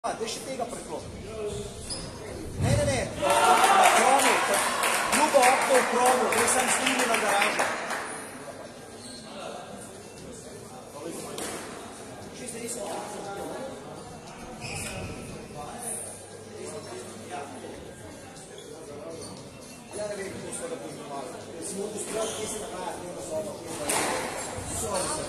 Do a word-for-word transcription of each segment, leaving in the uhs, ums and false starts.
Daj še tega preklopiti. Ne, ne, ne, na kromu, ljubo okno v kromu, daj sam snimi na garažu. Čiste nismo. Ja ne vem, kako so da poznovali. Da si mogu strati, kje se nakaja, kje na soba, kje na soba.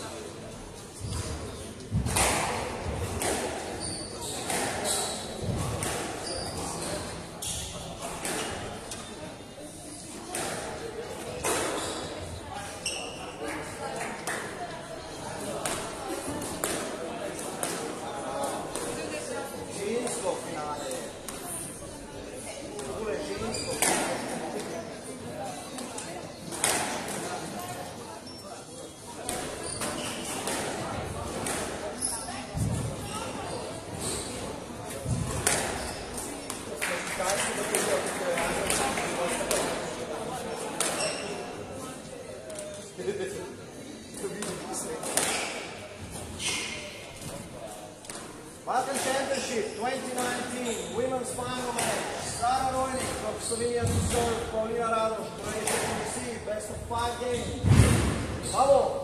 Balkan Championship twenty nineteen, Women's Final Match. Sara Rojnik from Slovenia to serve, Paulina Radoš, Croatia to receive, best of five games. Bravo!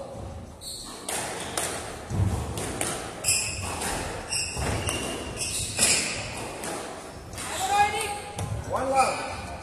One love.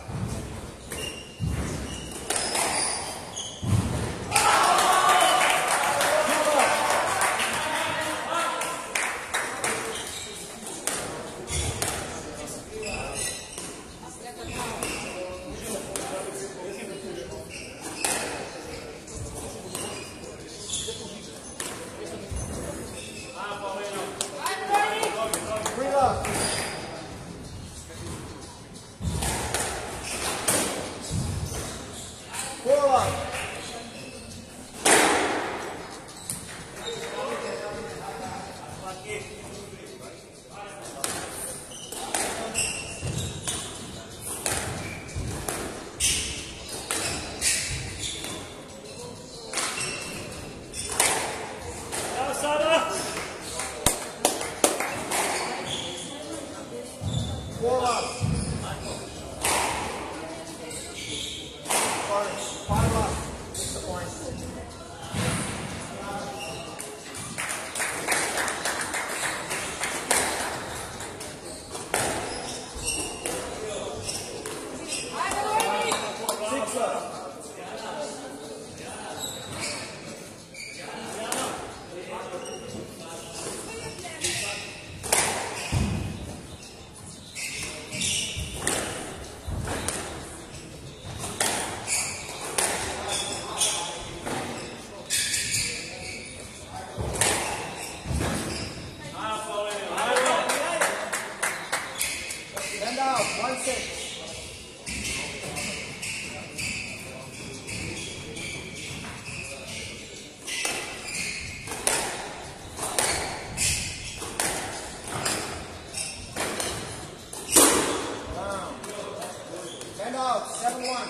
seven one.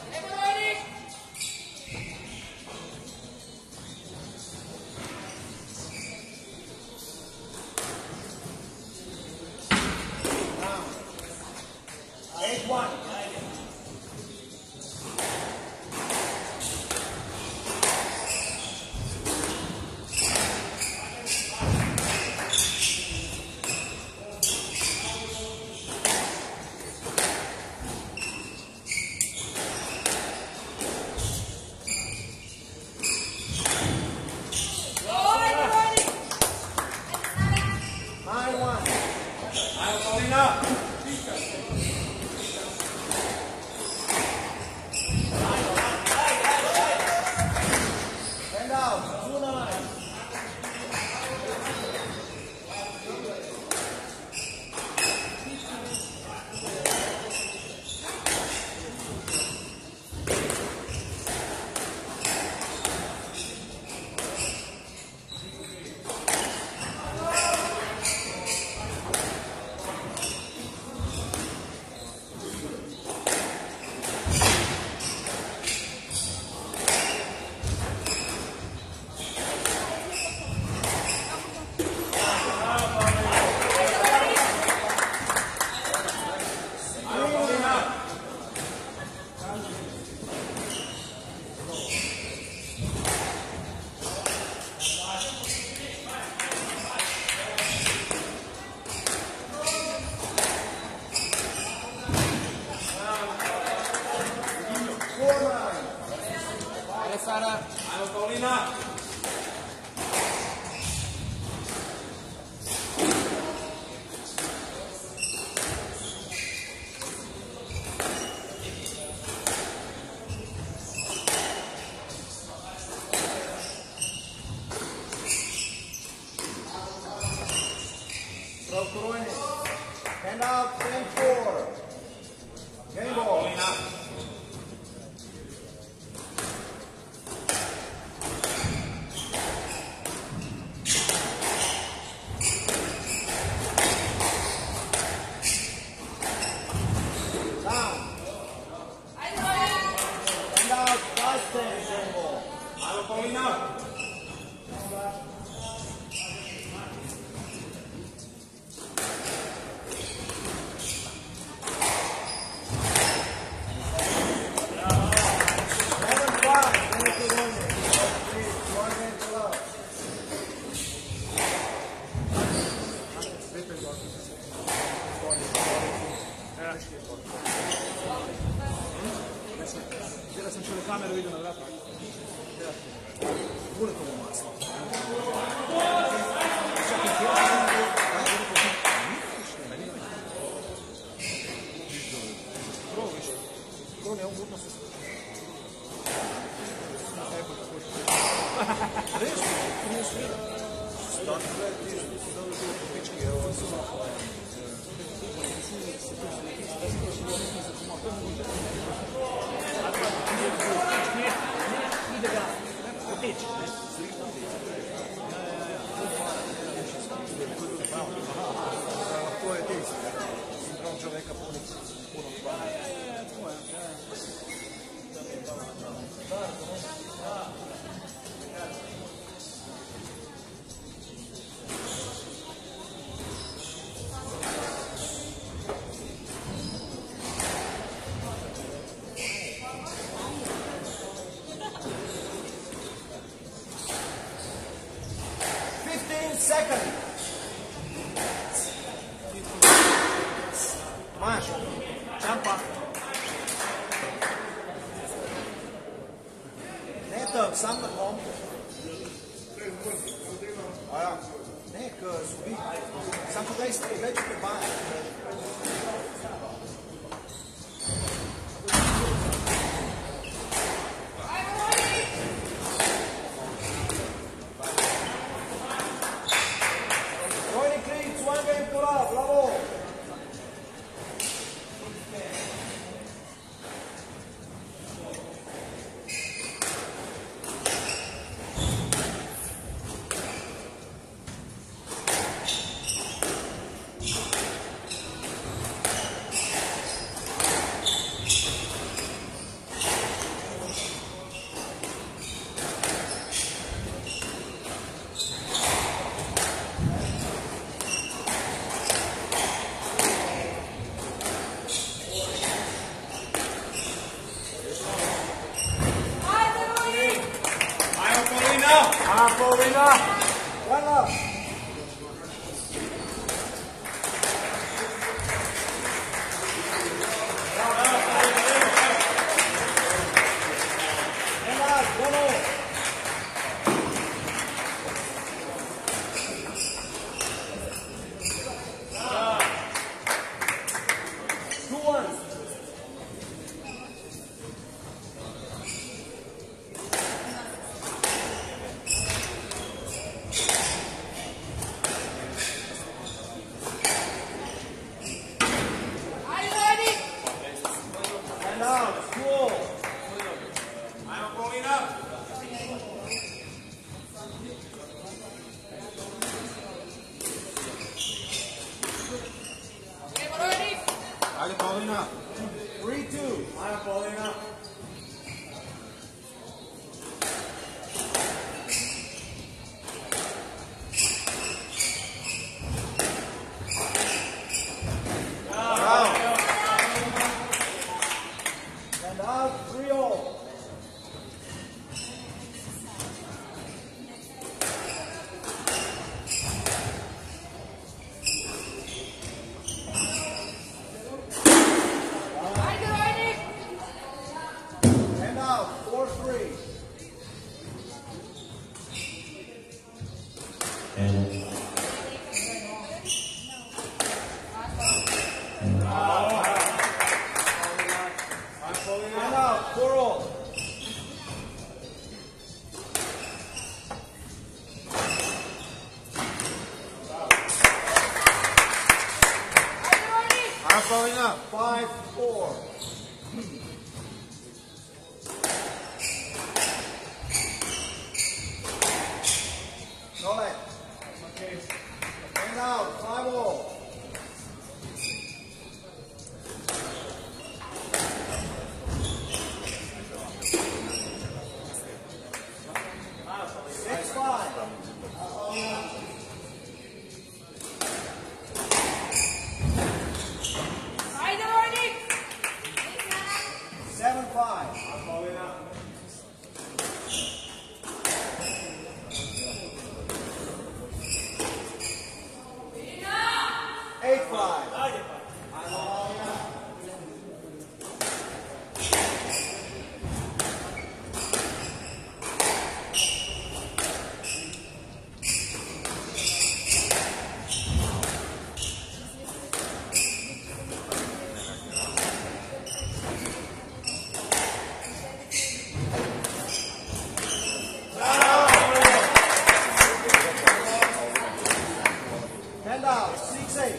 eight one. Paulina. Hand out, ten four. Game ball. Paulina. Down. Hand out, five ten. Game ball. Bravo, Paulina. Gledao sam čuli kameru, vidio na vratu. Bude to u maslo. Prvo više. Prvo ne, on butno se sluša. Reći, nije sve. Stani, ti si dobro bilo po pički, evo, su ide ga poteći. To je ti sindrom čoveka puno stvari. Second. Maš. Čampa. Ne to, sam na kom. A ja. Nek zubi. Sam pogledaj ste, gledaj ćete bani. Bravo! Ah, Paulina! Voilà! Ajde, Paulina. three two. Ajde, Paulina. Bravo. And out, three all. four three. Paulina. Five, four. Dole. And out, five all. Six, five. Seven, five. Eight, five. Hand out, six, eight.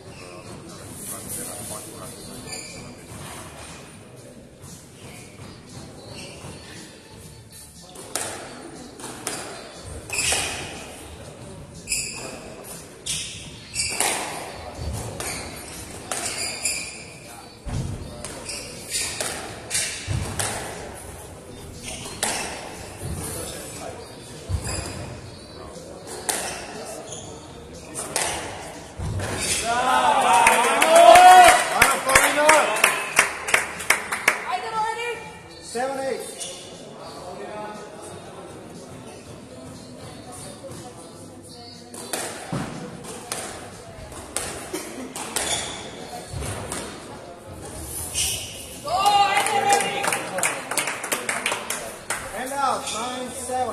Seven, eight. Hand out, nine, seven.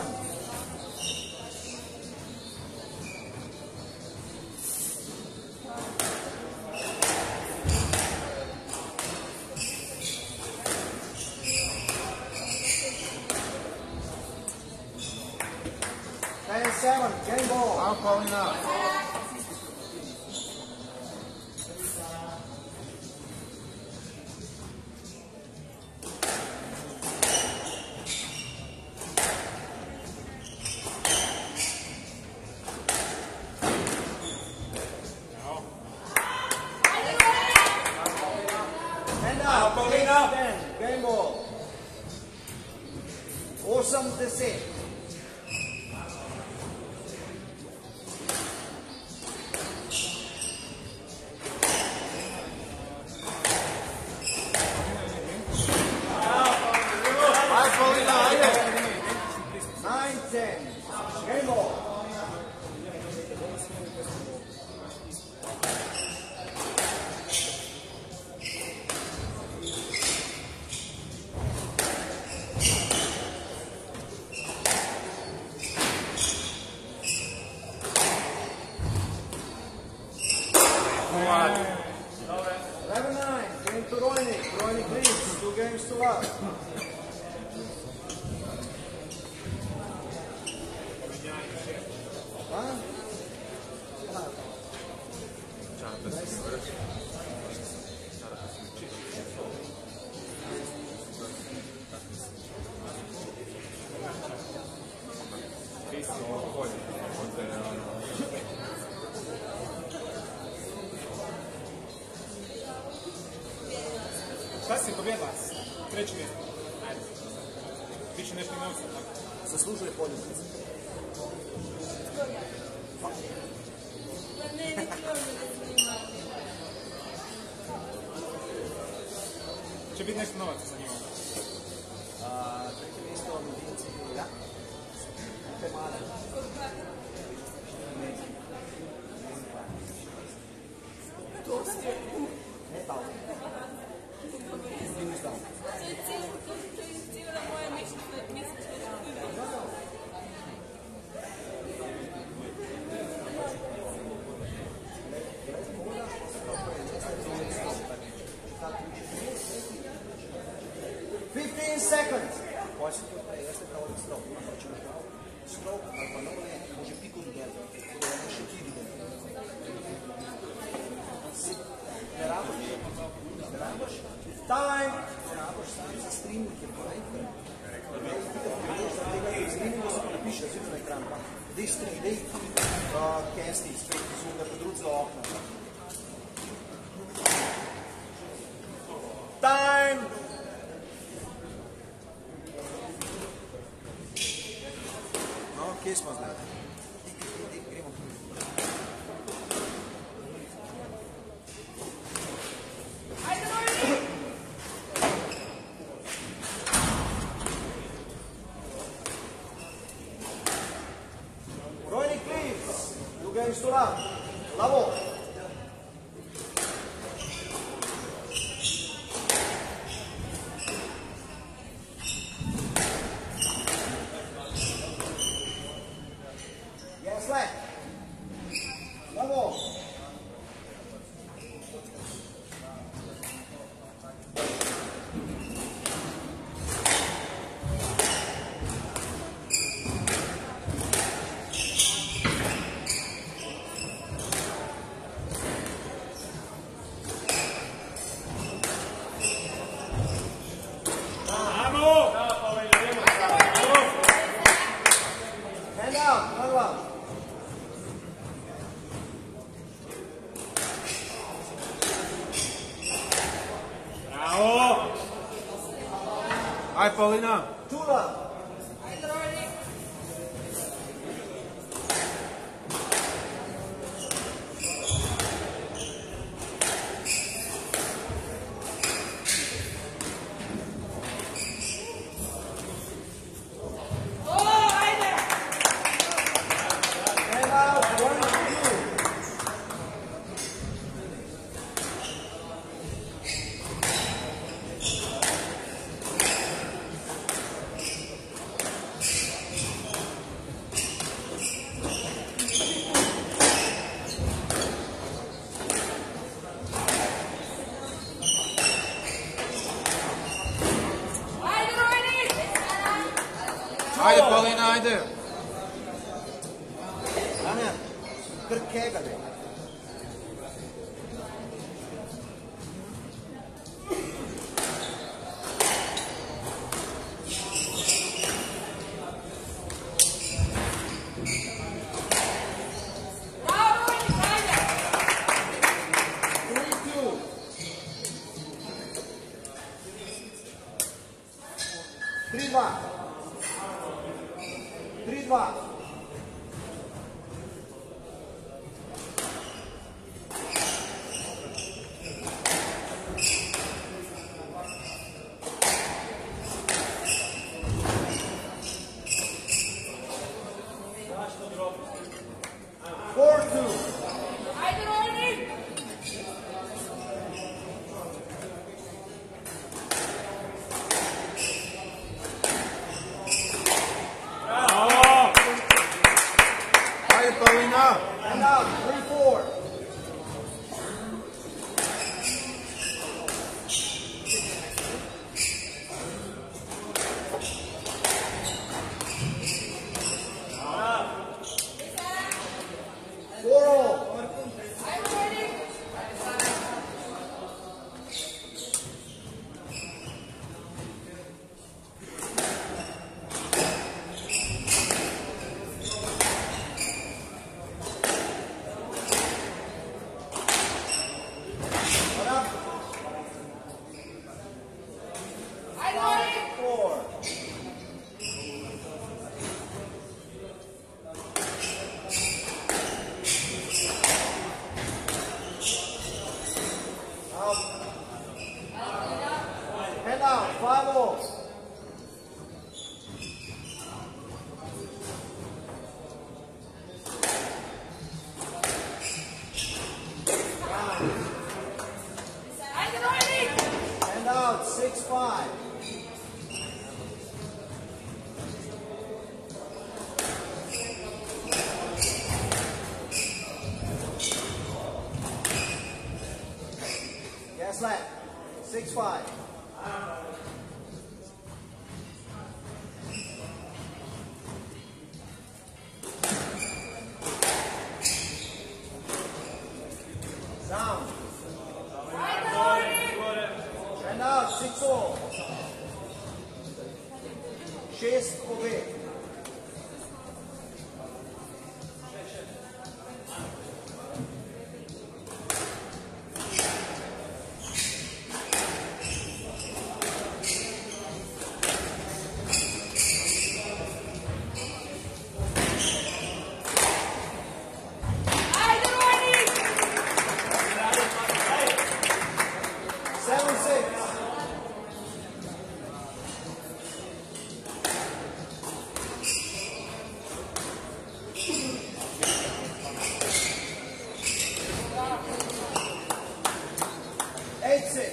Ten, seven, game ball. Out, Paulina. Hand out, Paulina. ten, game ball. Awesome descent. Vai, Paulina, ajde. Nine, ten, game ball. Eleven, nine, game to Roinik. Roinik leads, two games to love. Huh? Šta si pobjedila? Treći mjesto. Ajde. Biće nešto i novca, tako? Zaslužuje poljubnicu. Će biti nešto novaca za njima. Treće mjesto, Medinci, ja. Temara. Ne tamo. Fifteen seconds. Pode ser que eu pregue essa tal de stroke. Uma parte no qual stroke, mas não é, hoje pico do dentro. É um chiquinho dentro. Se esperava Time. Трябва щам за стримите, правите. Streamingu se pa napiše zjutraj na ekran. Dej stream, dej casti, spet zoom, da pa drug za okno. Time. No, kje smo zdaj? Gremo. Rojnik, please. You games to love. Lavo. Yes, left. Lavo. Hand out, hand out. Bravo! Aj, Paulina. Tula. Hand out, one, two. Ajde, Paulina, ajde. Anja, kar kega dej. Three, two. Three, два. Three, два. Four, two. Ajde, Paulina. Hand out, three, four. Four all. One up. Four. Out. Hand out, five all. Hand out, six, five. Gas left, six, five. Down. Hand out, six all. Šest obe. Seven six. Eight six.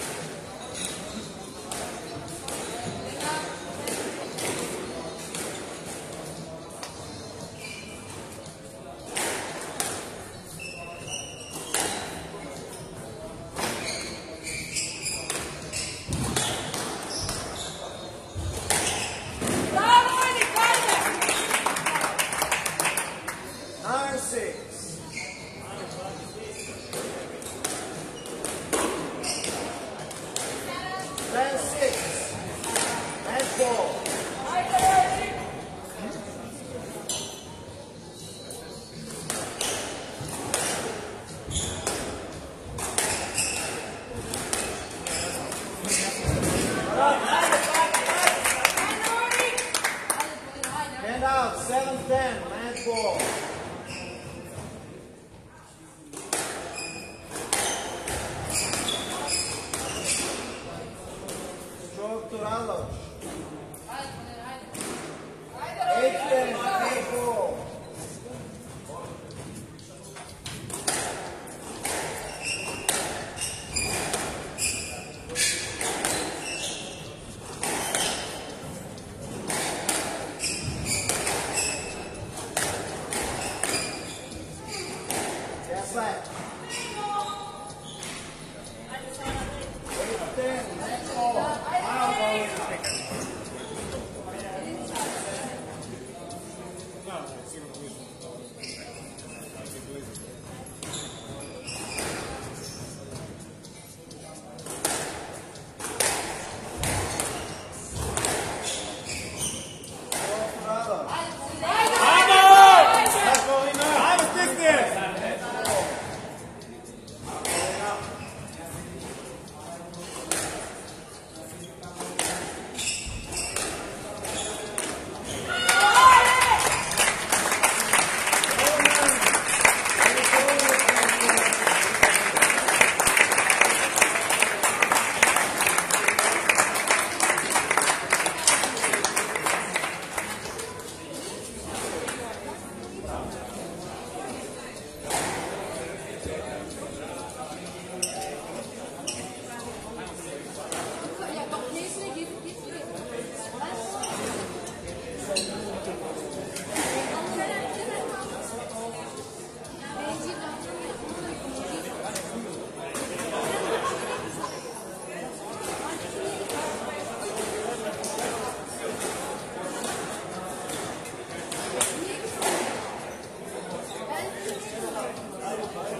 Nine six. Ten six. Match ball. Hand out. Seven ten. Match ball. Stroke to Raloš.